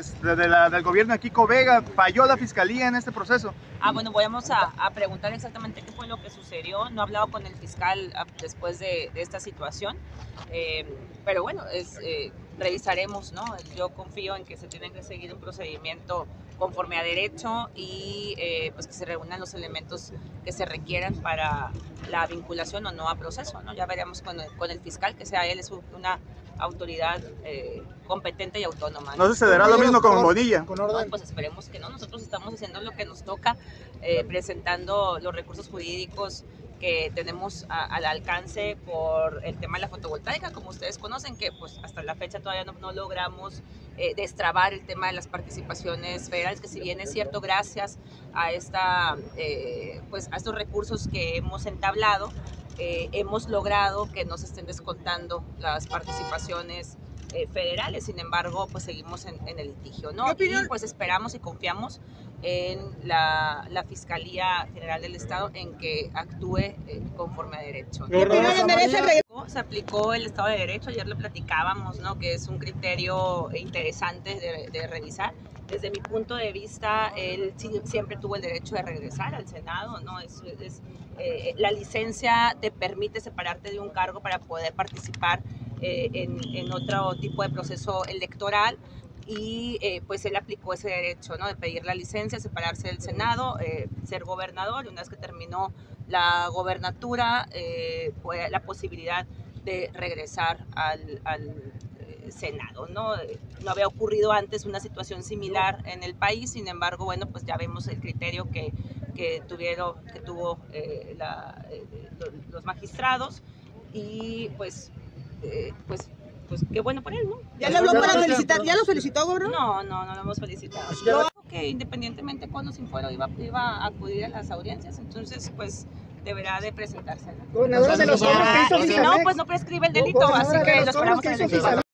del gobierno de Kiko Vega. ¿Falló la fiscalía en este proceso? Bueno, vamos a preguntar exactamente qué fue lo que sucedió. No he hablado con el fiscal después de esta situación, pero bueno, revisaremos, ¿no? Yo confío en que se tiene que seguir un procedimiento conforme a derecho y pues que se reúnan los elementos que se requieran para la vinculación o no a proceso, ¿no? Ya veremos con el fiscal, que sea él es una autoridad competente y autónoma. ¿No sucederá lo mismo con Bonilla? No, pues esperemos que no. Nosotros estamos haciendo lo que nos toca, presentando los recursos jurídicos que tenemos al alcance por el tema de la fotovoltaica, como ustedes conocen, que pues hasta la fecha todavía no logramos destrabar el tema de las participaciones federales, que si bien es cierto, gracias a pues a estos recursos que hemos entablado, hemos logrado que no se estén descontando las participaciones federales. Sin embargo, pues seguimos en el litigio, ¿no? Y pues esperamos y confiamos en la Fiscalía General del Estado en que actúe conforme a derecho. Se aplicó el Estado de Derecho. Ayer le platicábamos, ¿no?, que es un criterio interesante de revisar. Desde mi punto de vista, él siempre tuvo el derecho de regresar al Senado, ¿no? La licencia te permite separarte de un cargo para poder participar en otro tipo de proceso electoral, y pues él aplicó ese derecho, ¿no?, de pedir la licencia, separarse del Senado, ser gobernador, y una vez que terminó la gobernatura, fue la posibilidad de regresar al Senado, ¿no? No había ocurrido antes una situación similar en el país. Sin embargo, bueno, pues ya vemos el criterio que tuvo los magistrados, y pues qué bueno por él, ¿no? ¿Ya le habló para felicitar? ¿Ya lo felicitó, gobernador? No lo hemos felicitado. Yo creo que independientemente cuando sin fuero iba a acudir a las audiencias, entonces pues deberá de presentarse, ¿no? Gobernador, de los hombres que hizo Si no, pues no prescribe el delito, así que lo esperamos en el legislativo.